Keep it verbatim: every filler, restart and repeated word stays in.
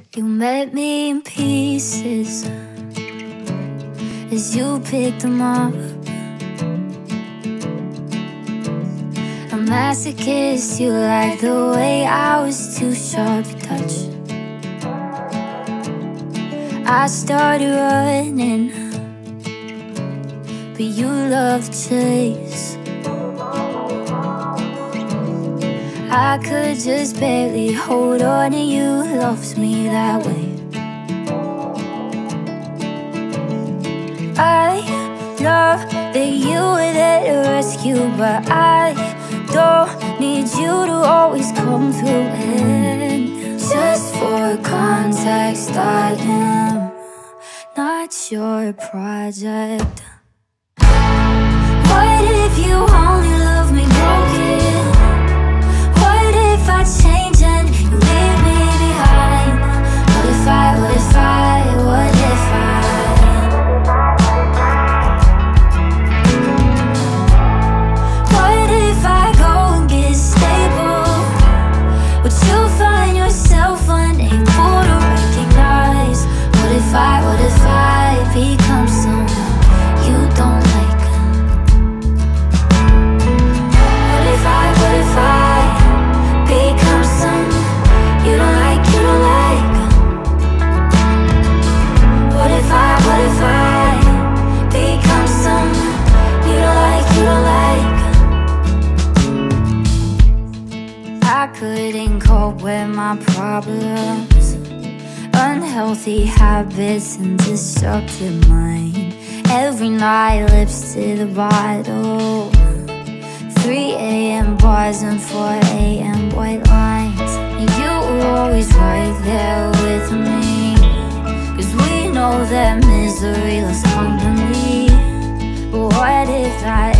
You met me in pieces as you picked them up. A masochist, you like the way I was too sharp to touch. I started running, but you love to chase. I could just barely hold on, and you loved me that way. I love that you were there to rescue, but I don't need you to always come through. And just for context, I am not your project. What if you only love me broken? What if I change and you leave me behind? What if I, what if I, what if I What if I go and get stable? Would you find yourself unable to recognize? What if I, what if I become someone you don't like? What if I, what if I become someone you don't like, you don't like? What if I, what if I become someone you don't like, you don't like? I couldn't cope with my problems, unhealthy habits and destructive mind. Every night lips to the bottle, three A M bars and four A M white lines. And you were always right there with me, 'cause we know that misery loves company. But what if that